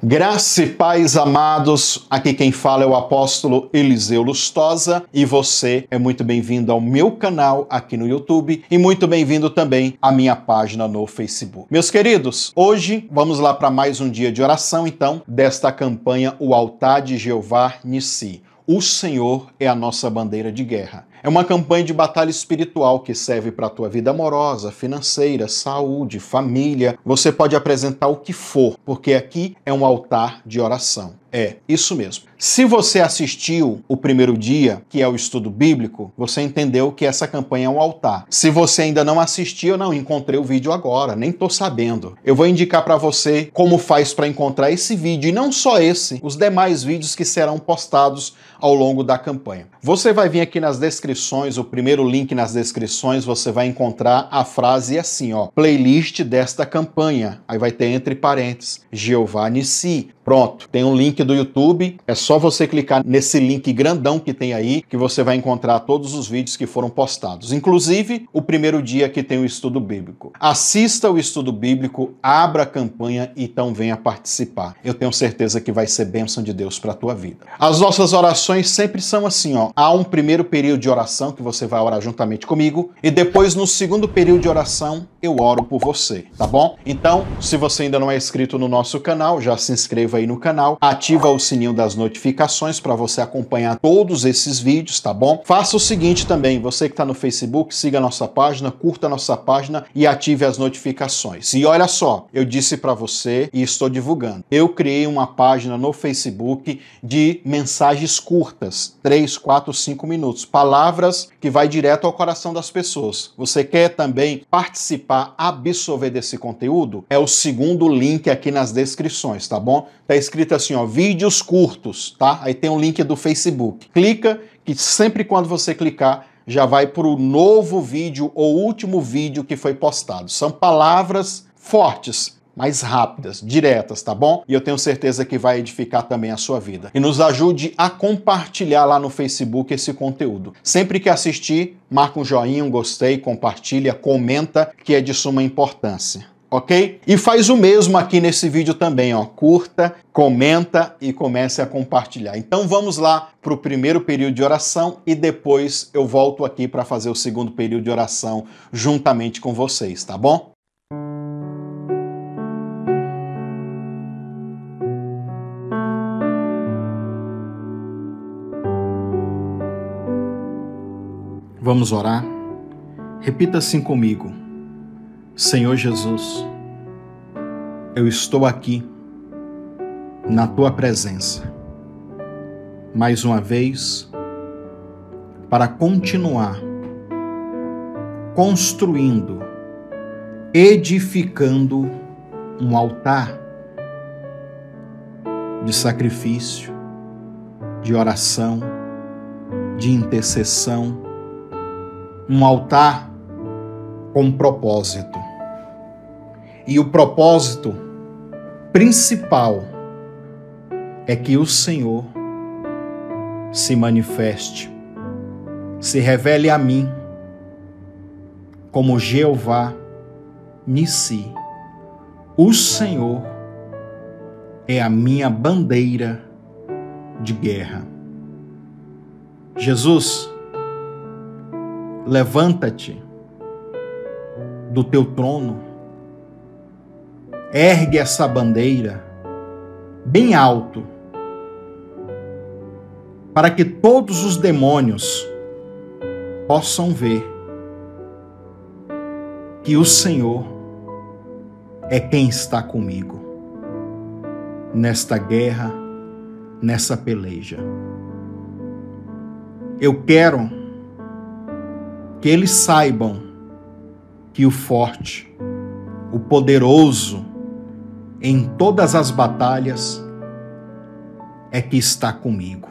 Graça e paz, amados, aqui quem fala é o apóstolo Eliseu Lustosa e você é muito bem-vindo ao meu canal aqui no YouTube e muito bem-vindo também à minha página no Facebook. Meus queridos, hoje vamos lá para mais um dia de oração, então, desta campanha O Altar de Jeová Nissi. O Senhor é a nossa bandeira de guerra. É uma campanha de batalha espiritual que serve para a tua vida amorosa, financeira, saúde, família. Você pode apresentar o que for, porque aqui é um altar de oração. É, isso mesmo. Se você assistiu o primeiro dia, que é o estudo bíblico, você entendeu que essa campanha é um altar. Se você ainda não assistiu, não encontrei o vídeo agora, nem tô sabendo. Eu vou indicar para você como faz para encontrar esse vídeo, e não só esse, os demais vídeos que serão postados ao longo da campanha. Você vai vir aqui nas descrições, o primeiro link nas descrições, você vai encontrar a frase assim, ó, playlist desta campanha. Aí vai ter entre parênteses, Jeová Nissi. Pronto, tem um link do YouTube, é só você clicar nesse link grandão que tem aí, que você vai encontrar todos os vídeos que foram postados, inclusive o primeiro dia que tem o estudo bíblico. Assista o estudo bíblico, abra a campanha e então venha participar. Eu tenho certeza que vai ser bênção de Deus para a tua vida. As nossas orações sempre são assim, ó, há um primeiro período de oração que você vai orar juntamente comigo e depois no segundo período de oração eu oro por você, tá bom? Então, se você ainda não é inscrito no nosso canal, já se inscreva aí no canal, ativa o sininho das notificações para você acompanhar todos esses vídeos, tá bom? Faça o seguinte também, você que está no Facebook, siga a nossa página, curta a nossa página e ative as notificações. E olha só, eu disse para você e estou divulgando, eu criei uma página no Facebook de mensagens curtas, 3, 4, 5 minutos, palavras que vai direto ao coração das pessoas. Você quer também participar, absorver desse conteúdo? É o segundo link aqui nas descrições, tá bom? Tá escrito assim, ó, vídeos curtos, tá? Aí tem um link do Facebook. Clica, que sempre quando você clicar, já vai para o novo vídeo ou último vídeo que foi postado. São palavras fortes, mais rápidas, diretas, tá bom? E eu tenho certeza que vai edificar também a sua vida. E nos ajude a compartilhar lá no Facebook esse conteúdo. Sempre que assistir, marca um joinha, um gostei, compartilha, comenta, que é de suma importância. Ok? E faz o mesmo aqui nesse vídeo também, ó. Curta, comenta e comece a compartilhar. Então vamos lá para o primeiro período de oração e depois eu volto aqui para fazer o segundo período de oração juntamente com vocês, tá bom? Vamos orar? Repita assim comigo. Senhor Jesus, eu estou aqui na tua presença, mais uma vez, para continuar construindo, edificando um altar de sacrifício, de oração, de intercessão, um altar com propósito. E o propósito principal é que o Senhor se manifeste, se revele a mim como Jeová Nissi. O Senhor é a minha bandeira de guerra. Jesus, levanta-te do teu trono, ergue essa bandeira bem alto, para que todos os demônios possam ver que o Senhor é quem está comigo nesta guerra, nessa peleja. Eu quero que eles saibam que o forte, o poderoso em todas as batalhas é que está comigo.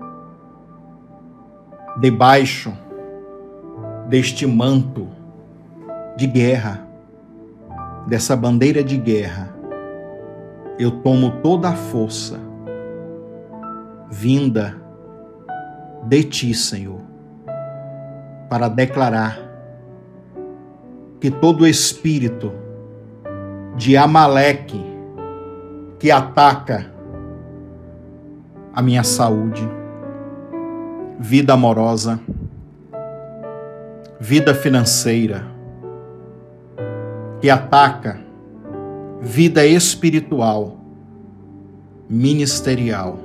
Debaixo deste manto de guerra, dessa bandeira de guerra, eu tomo toda a força vinda de ti, Senhor, para declarar que todo espírito de Amaleque que ataca a minha saúde, vida amorosa, vida financeira, que ataca vida espiritual, ministerial,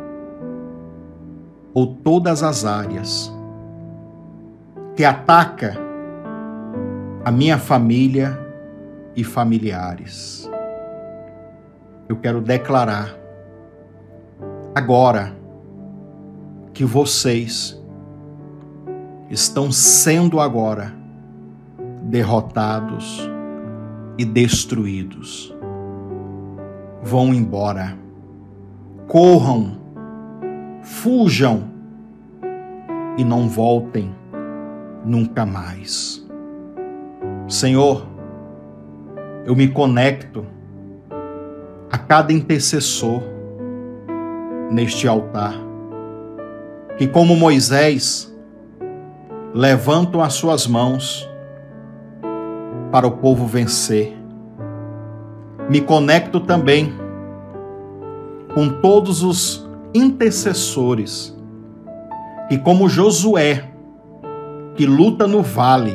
ou todas as áreas, que ataca a minha família e familiares. Eu quero declarar agora que vocês estão sendo agora derrotados e destruídos. Vão embora, corram, fujam e não voltem nunca mais. Senhor, eu me conecto a cada intercessor neste altar, que como Moisés levantam as suas mãos para o povo vencer. Me conecto também com todos os intercessores que, como Josué, que luta no vale,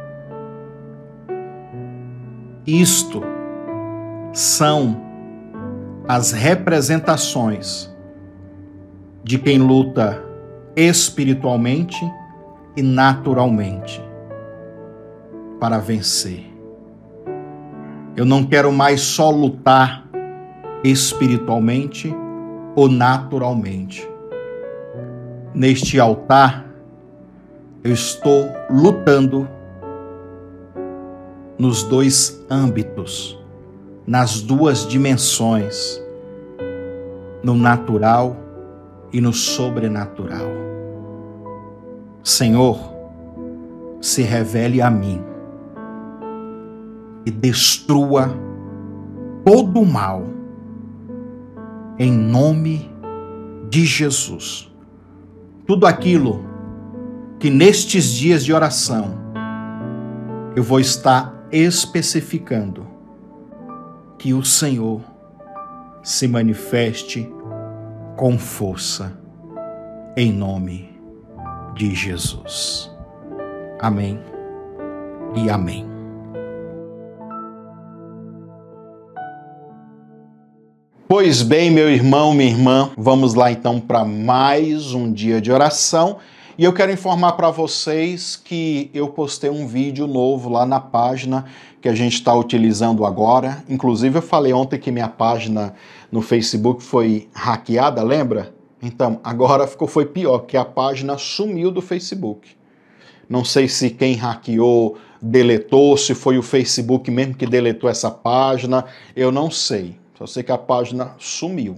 isto são as representações de quem luta espiritualmente e naturalmente para vencer. Eu não quero mais só lutar espiritualmente ou naturalmente. Neste altar, eu estou lutando nos dois âmbitos, nas duas dimensões, no natural e no sobrenatural. Senhor, se revele a mim e destrua todo o mal, em nome de Jesus. Tudo aquilo que nestes dias de oração eu vou estar especificando, que o Senhor se manifeste com força, em nome de Jesus. Amém e amém. Pois bem, meu irmão, minha irmã, vamos lá então para mais um dia de oração. E eu quero informar para vocês que eu postei um vídeo novo lá na página que a gente está utilizando agora. Inclusive eu falei ontem que minha página no Facebook foi hackeada, lembra? Então, agora foi pior, que a página sumiu do Facebook. Não sei se quem hackeou deletou, se foi o Facebook mesmo que deletou essa página, eu não sei. Só sei que a página sumiu.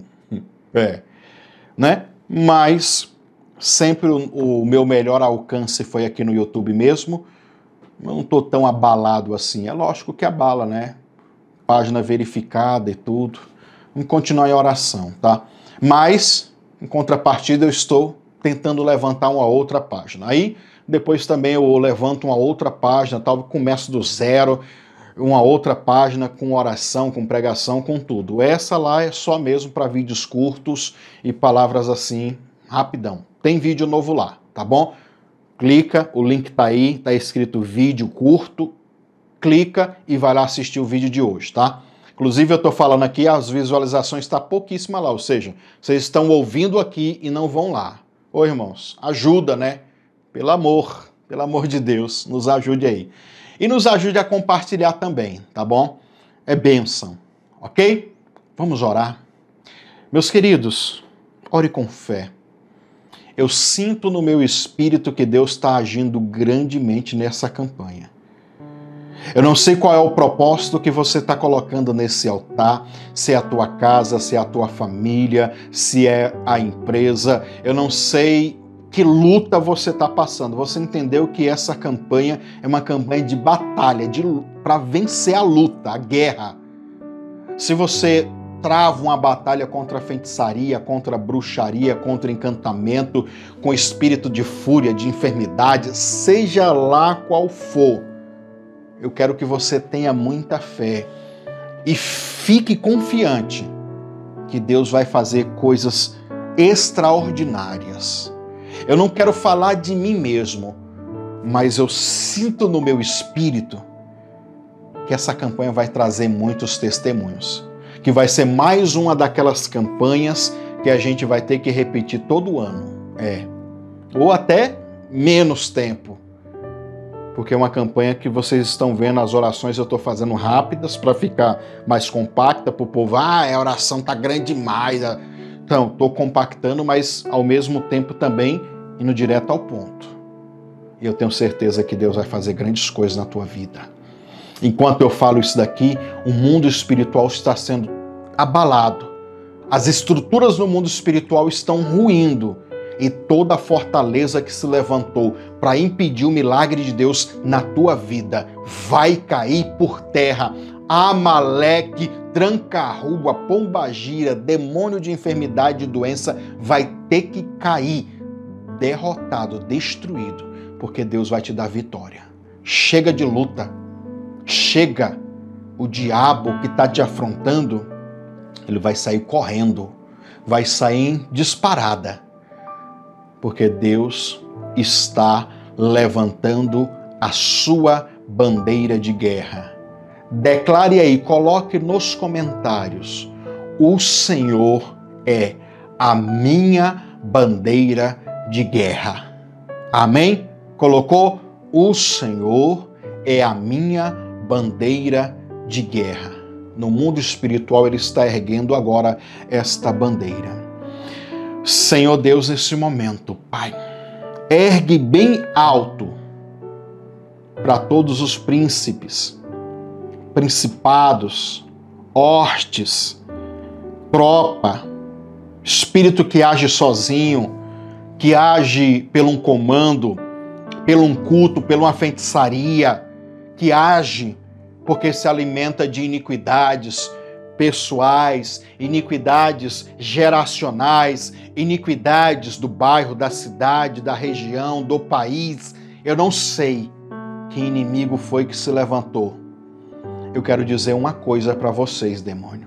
Né? Mas sempre o meu melhor alcance foi aqui no YouTube mesmo. Eu não estou tão abalado assim. É lógico que abala, né? Página verificada e tudo. Vamos continuar em oração, tá? Mas, em contrapartida, eu estou tentando levantar uma outra página. Aí, depois também eu levanto uma outra página, tal, começo do zero, uma outra página com oração, com pregação, com tudo. Essa lá é só mesmo para vídeos curtos e palavras assim, rapidão. Tem vídeo novo lá, tá bom? Clica, o link tá aí, tá escrito vídeo curto, clica e vai lá assistir o vídeo de hoje, tá? Inclusive eu tô falando aqui, as visualizações tá pouquíssima lá, ou seja, vocês estão ouvindo aqui e não vão lá. Ô irmãos, ajuda, né? Pelo amor de Deus, nos ajude aí. E nos ajude a compartilhar também, tá bom? É bênção, ok? Vamos orar. Meus queridos, ore com fé. Eu sinto no meu espírito que Deus está agindo grandemente nessa campanha. Eu não sei qual é o propósito que você está colocando nesse altar, se é a tua casa, se é a tua família, se é a empresa. Eu não sei que luta você está passando. Você entendeu que essa campanha é uma campanha de batalha, para vencer a luta, a guerra. Se você trava uma batalha contra a feitiçaria, contra a bruxaria, contra o encantamento, com espírito de fúria, de enfermidade, seja lá qual for, eu quero que você tenha muita fé e fique confiante que Deus vai fazer coisas extraordinárias. Eu não quero falar de mim mesmo, mas eu sinto no meu espírito que essa campanha vai trazer muitos testemunhos, que vai ser mais uma daquelas campanhas que a gente vai ter que repetir todo ano, ou até menos tempo, porque é uma campanha que vocês estão vendo, as orações eu estou fazendo rápidas para ficar mais compacta, para o povo, a oração tá grande demais. Então, estou compactando, mas ao mesmo tempo também indo direto ao ponto. E eu tenho certeza que Deus vai fazer grandes coisas na tua vida. Enquanto eu falo isso daqui, o mundo espiritual está sendo abalado. As estruturas do mundo espiritual estão ruindo. E toda a fortaleza que se levantou para impedir o milagre de Deus na tua vida vai cair por terra. Amaleque, tranca-rua, pombagira, demônio de enfermidade e doença vai ter que cair, derrotado, destruído, porque Deus vai te dar vitória. Chega de luta, chega. O diabo que está te afrontando, ele vai sair correndo, vai sair em disparada, porque Deus está levantando a sua bandeira de guerra. Declare aí, coloque nos comentários: o Senhor é a minha bandeira de guerra. Amém? Colocou? O Senhor é a minha bandeira de guerra. No mundo espiritual ele está erguendo agora esta bandeira. Senhor Deus, nesse momento, Pai, ergue bem alto para todos os príncipes, principados, hostes, tropa, espírito que age sozinho, que age pelo um comando, pelo um culto, pela uma feitiçaria, que age porque se alimenta de iniquidades pessoais, iniquidades geracionais, iniquidades do bairro, da cidade, da região, do país. Eu não sei que inimigo foi que se levantou. Eu quero dizer uma coisa para vocês, demônio.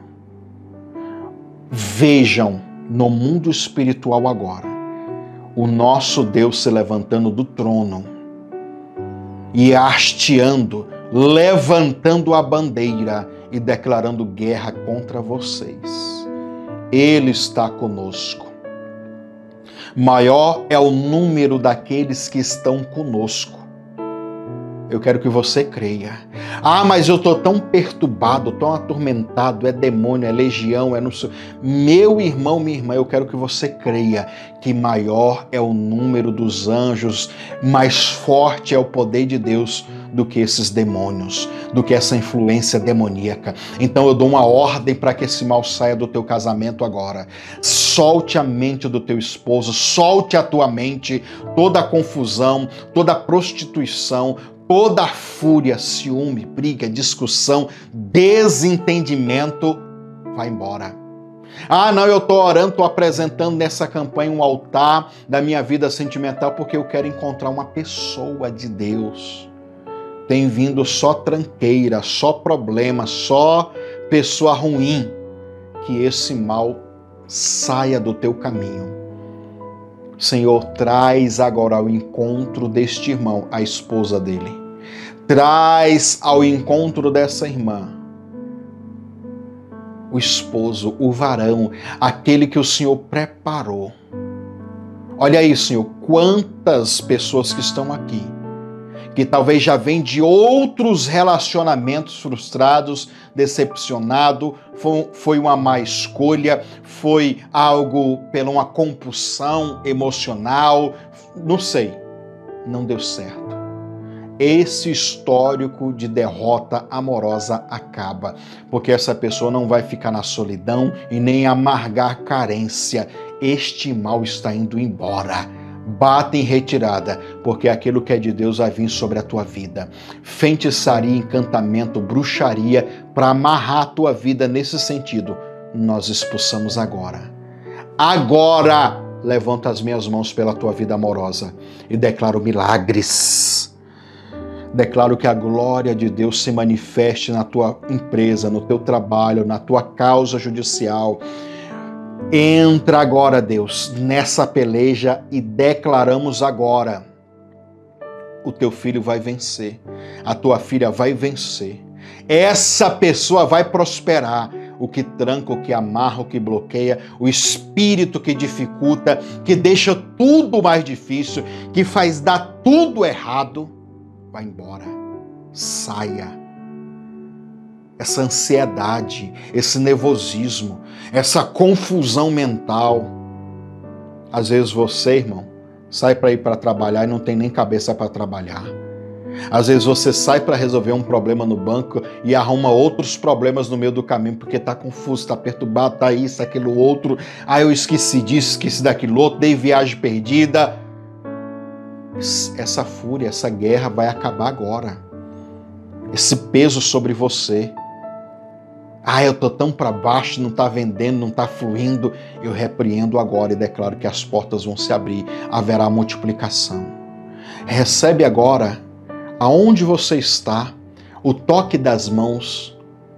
Vejam no mundo espiritual agora o nosso Deus se levantando do trono e hasteando, levantando a bandeira e declarando guerra contra vocês. Ele está conosco. Maior é o número daqueles que estão conosco. Eu quero que você creia. Mas eu estou tão perturbado, tão atormentado, é demônio, é legião, é não sei. Meu irmão, minha irmã, eu quero que você creia que maior é o número dos anjos, mais forte é o poder de Deus do que esses demônios, do que essa influência demoníaca. Então eu dou uma ordem para que esse mal saia do teu casamento agora. Solte a mente do teu esposo, solte a tua mente toda a confusão, toda a prostituição, toda a fúria, ciúme, briga, discussão, desentendimento, vai embora. Não, eu estou orando, estou apresentando nessa campanha um altar da minha vida sentimental porque eu quero encontrar uma pessoa de Deus. Tem vindo só tranqueira, só problema, só pessoa ruim. Que esse mal saia do teu caminho. Senhor, traz agora ao encontro deste irmão a esposa dele. Traz ao encontro dessa irmã o esposo, o varão, aquele que o Senhor preparou. Olha aí, Senhor, quantas pessoas que estão aqui, que talvez já vêm de outros relacionamentos frustrados, decepcionado, foi uma má escolha, foi algo pela uma compulsão emocional, não sei, não deu certo. Esse histórico de derrota amorosa acaba, porque essa pessoa não vai ficar na solidão e nem amargar a carência. Este mal está indo embora. Bata em retirada, porque aquilo que é de Deus vai vir sobre a tua vida. Feitiçaria, encantamento, bruxaria, para amarrar a tua vida nesse sentido, nós expulsamos agora. Agora, levanto as minhas mãos pela tua vida amorosa e declaro milagres. Declaro que a glória de Deus se manifeste na tua empresa, no teu trabalho, na tua causa judicial. Entra agora, Deus, nessa peleja e declaramos agora: o teu filho vai vencer, a tua filha vai vencer, essa pessoa vai prosperar. O que tranca, o que amarra, o que bloqueia, o espírito que dificulta, que deixa tudo mais difícil, que faz dar tudo errado, vai embora, saia. Essa ansiedade, esse nervosismo, essa confusão mental. Às vezes você, irmão, sai para ir para trabalhar e não tem nem cabeça para trabalhar. Às vezes você sai para resolver um problema no banco e arruma outros problemas no meio do caminho porque está confuso, está perturbado, está isso, aquilo outro. Ah, eu esqueci disso, esqueci daquilo outro, dei viagem perdida. Essa fúria, essa guerra vai acabar agora. Esse peso sobre você. Ah, eu estou tão para baixo, não está vendendo, não está fluindo. Eu repreendo agora e declaro que as portas vão se abrir. Haverá multiplicação. Recebe agora, aonde você está, o toque das mãos.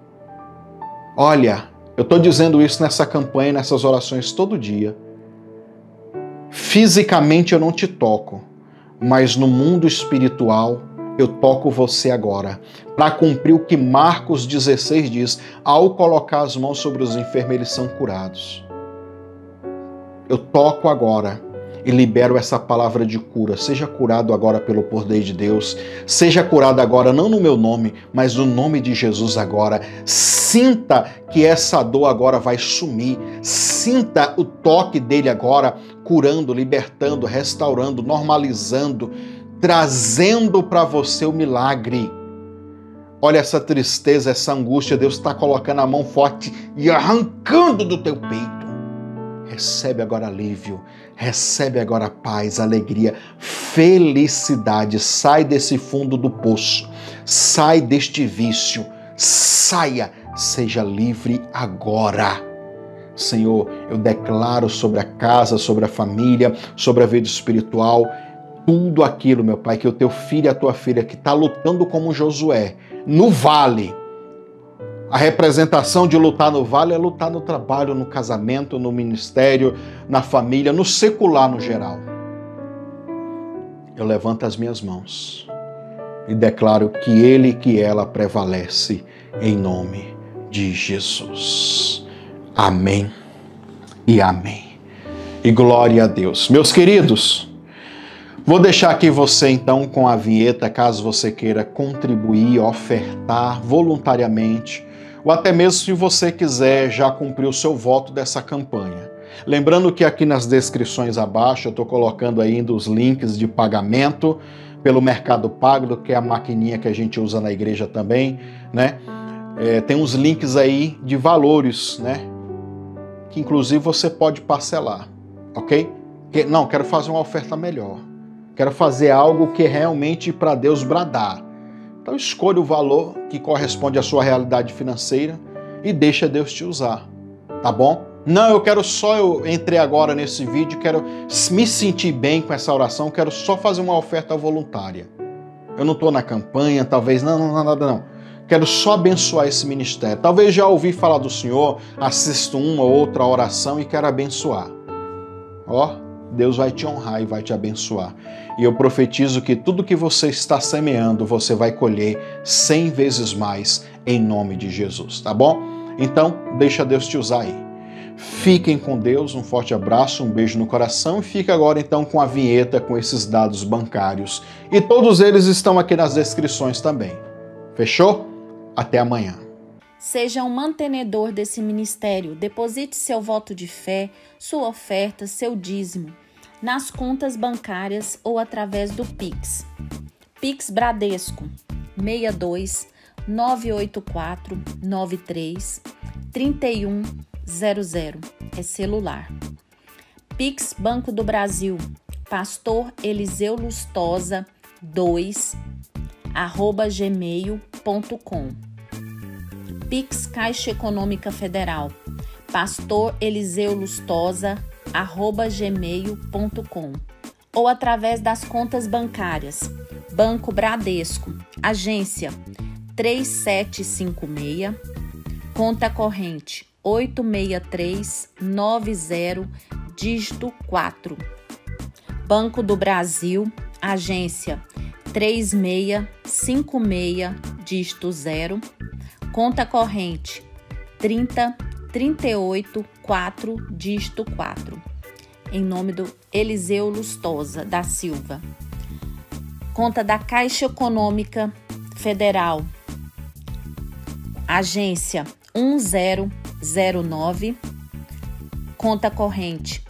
Olha, eu estou dizendo isso nessa campanha, nessas orações todo dia. Fisicamente eu não te toco, mas no mundo espiritual eu toco você agora, para cumprir o que Marcos 16 diz: ao colocar as mãos sobre os enfermos, eles são curados. Eu toco agora e libero essa palavra de cura. Seja curado agora pelo poder de Deus. Seja curado agora, não no meu nome, mas no nome de Jesus agora. Sinta que essa dor agora vai sumir. Sinta o toque dele agora, curando, libertando, restaurando, normalizando, trazendo para você o milagre. Olha essa tristeza, essa angústia, Deus está colocando a mão forte e arrancando do teu peito. Recebe agora alívio, recebe agora paz, alegria, felicidade. Sai desse fundo do poço, sai deste vício, saia, seja livre agora. Senhor, eu declaro sobre a casa, sobre a família, sobre a vida espiritual, tudo aquilo, meu Pai, que o teu filho e a tua filha que está lutando como Josué, no vale. A representação de lutar no vale é lutar no trabalho, no casamento, no ministério, na família, no secular no geral. Eu levanto as minhas mãos e declaro que ele e que ela prevalece em nome de Jesus. Amém e amém. E glória a Deus. Meus queridos, vou deixar aqui você então com a vinheta, caso você queira contribuir, ofertar voluntariamente, ou até mesmo se você quiser já cumprir o seu voto dessa campanha. Lembrando que aqui nas descrições abaixo eu estou colocando ainda os links de pagamento pelo Mercado Pago, que é a maquininha que a gente usa na igreja também, né? Tem uns links aí de valores, né? Que inclusive você pode parcelar, ok? Não, quero fazer uma oferta melhor. Quero fazer algo que realmente para Deus bradar. Então escolha o valor que corresponde à sua realidade financeira e deixa Deus te usar, tá bom? Não, eu entrei agora nesse vídeo, quero me sentir bem com essa oração, quero só fazer uma oferta voluntária. Eu não estou na campanha, talvez, não. Quero só abençoar esse ministério. Talvez já ouvi falar do Senhor, assisto uma ou outra oração e quero abençoar. Ó, Deus vai te honrar e vai te abençoar. E eu profetizo que tudo que você está semeando, você vai colher 100 vezes mais em nome de Jesus, tá bom? Então, deixa Deus te usar aí. Fiquem com Deus, um forte abraço, um beijo no coração e fica agora então com a vinheta com esses dados bancários. E todos eles estão aqui nas descrições também. Fechou? Até amanhã. Seja um mantenedor desse ministério. Deposite seu voto de fé, sua oferta, seu dízimo nas contas bancárias ou através do Pix. Pix Bradesco 62 984 93 3100 é celular. Pix Banco do Brasil Pastor Eliseu Lustosa 2 @gmail.com. Pix Caixa Econômica Federal Pastor Eliseu Lustosa @gmail.com ou através das contas bancárias Banco Bradesco, agência 3756, conta corrente 86390, dígito 4. Banco do Brasil, agência 3656, dígito 0. Conta corrente 30384, dígito 4. Em nome do Eliseu Lustosa da Silva. Conta da Caixa Econômica Federal, agência 1009, conta corrente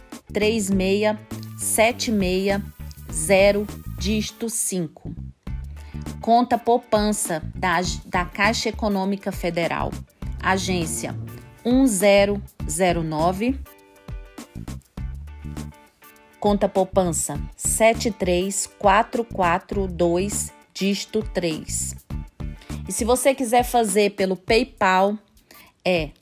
36760, dígito 5. Conta poupança da Caixa Econômica Federal, agência 1009, conta poupança 73442, dígito 3. E se você quiser fazer pelo PayPal, é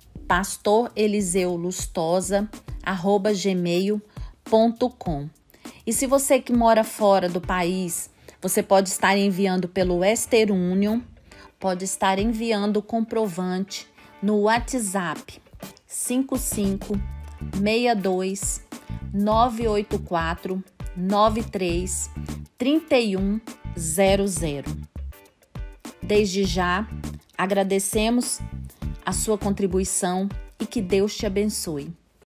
pastoreliseulustosa@gmail.com. E se você que mora fora do país, você pode estar enviando pelo Western Union, pode estar enviando o comprovante no WhatsApp 5562 984 93 3100. Desde já, agradecemos a sua contribuição e que Deus te abençoe.